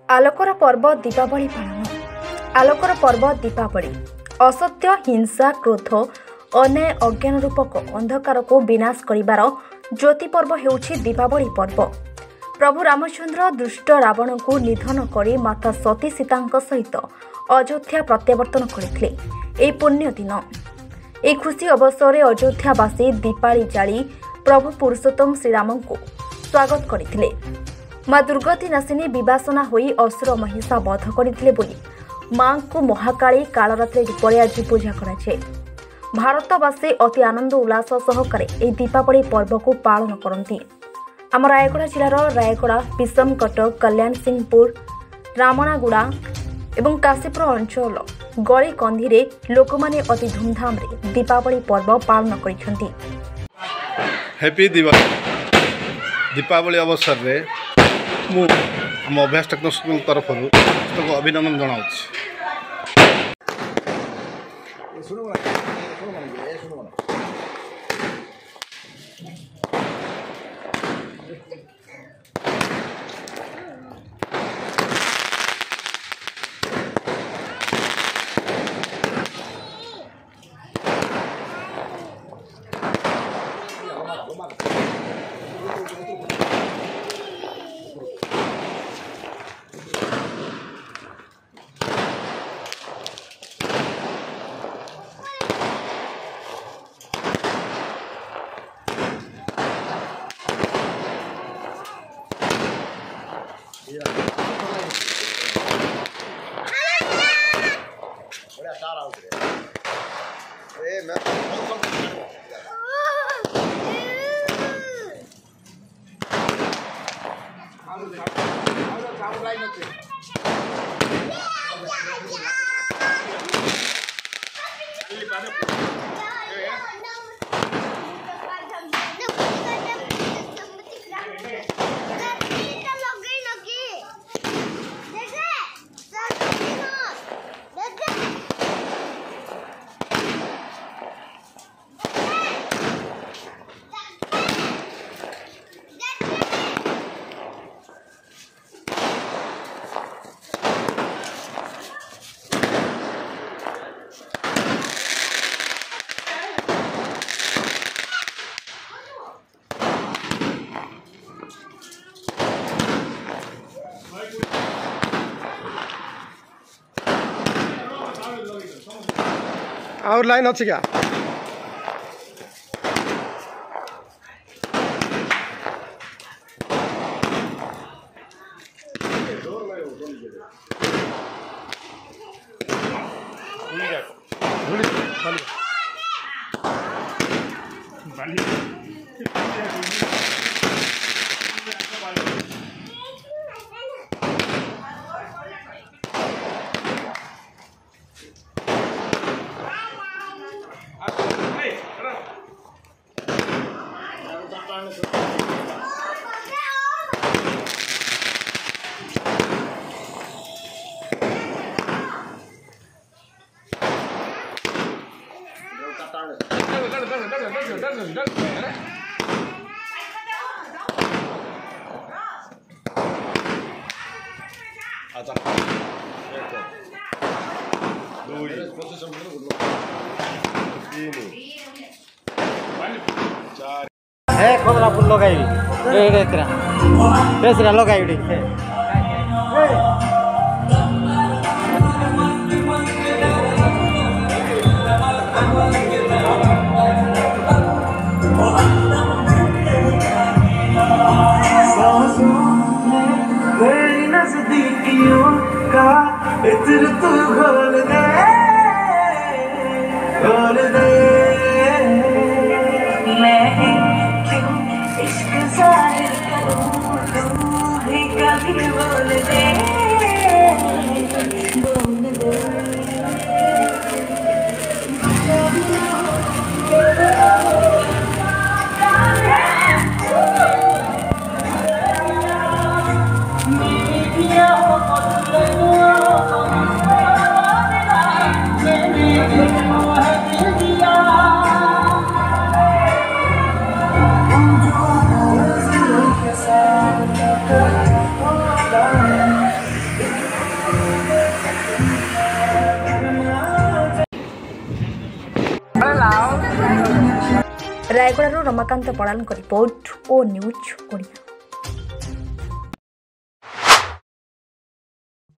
आलोकर पर्व दीपावली पालन। आलोकर पर्व दीपावली असत्य हिंसा क्रोध अन्याय अज्ञान रूपक अंधकार को विनाश करिवार ज्योति पर्व हेउछि दीपावली पर्व। प्रभु रामचंद्र दुष्ट रावण को निधन करी माता सती सीता सहित अयोध्या प्रत्यावर्तन करथिले। ए पुण्य दिन ए खुशी अवसर अयोध्यावासी दीपावली जाली प्रभु पुरुषोत्तम श्रीराम को स्वागत करथिले। माँ दुर्गति नासिनी विवासना होई असुर महिषा वध करथिले बोली माँ को महाकाली कालरात्रि रूपरे आज पूजा कराए। भारतवासी अति आनंद उल्लास सहकारे ए दीपावली पर्व को पालन करती। आम रायगड़ा जिलार रायगड़ा विषमकटक कल्याण सिंहपुर रामणागुड़ा एवं काशीपुर अंचल गली कंधी लोक माने अति धूमधाम रे दीपावली पर्व पालन करछंती। हैप्पी दीपावली अवसर रे मु आम अभ्यास टेक्नो स्कूल तरफ अभिनंदन जनाऊँ। और लाइन अच्छी क्या फुल लगाई लगाई नजदीकियों का इत्र तू खोल दे मैं क्यों इश्क जाहिर करूं तू ही कभी बोल दे ରାୟଗଡ଼ାରୁ ରମାକାନ୍ତ ପଡ଼ାଲଙ୍କ ରିପୋର୍ଟ ଓ ନ୍ୟୁଜ୍ ଓଡ଼ିଆ।